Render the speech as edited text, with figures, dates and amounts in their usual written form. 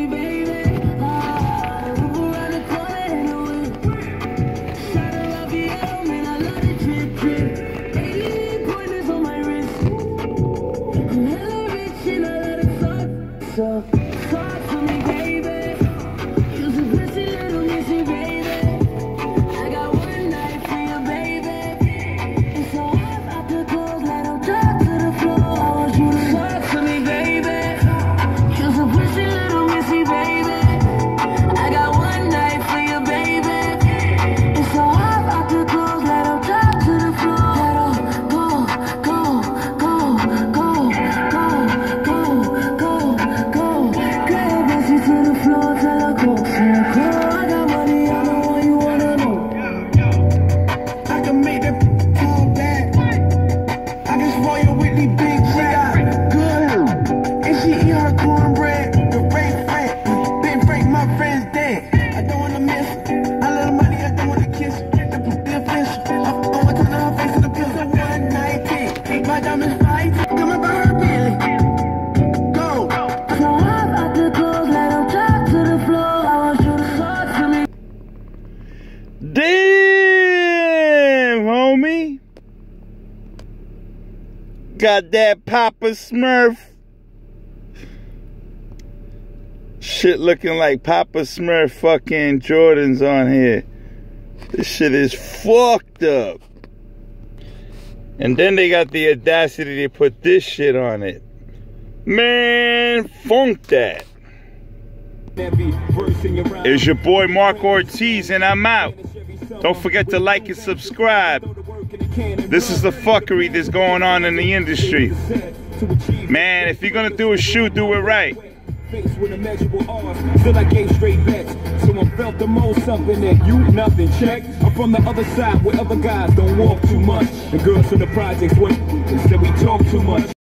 me, baby. Move around the corner and away. Shot of Raphael, man, I love the drip, drip. 88 pointers on my wrist. I'm hella rich and I let it fuck. So, talk to me, baby. You're so pretty, little missy, baby. I got one night for you, baby. It's so hot out the clothes, let them drop to the floor. I want you to talk to me, baby. You're so pretty, little missy, baby. I got one night for you, baby. It's so hot out the clothes, let them drop to the floor. Let 'em go, go, go, go, go, go, go, go. Grab Bessie to the floor, tell her go. Say her go. I got money, I know what you wanna know. I can make that call back. I can spoil you with these big rap. Good. And she eat her cornbread. The rape friend. Been break my friend's dead. I don't wanna miss her. I love money, I don't wanna kiss her. The official. I'm going to her face in the pill. So one night thing. My diamonds fight. Coming by her Billy. Go. So hot out the clothes, let them drop to the floor. I want you to talk to me. Damn, homie. Got that Papa Smurf. Shit looking like Papa Smurf fucking Jordans on here. This shit is fucked up. And then they got the audacity to put this shit on it. Man, funk that. It's your boy Mark Ortiz and I'm out. Don't forget to like and subscribe. This is the fuckery that's going on in the industry. Man, if you're gonna do a shoot, do it right. With immeasurable odds, still I gave straight bets. So I felt the most something that you nothing check. I'm from the other side where other guys don't walk too much. The girls from the projects went and said we talk too much.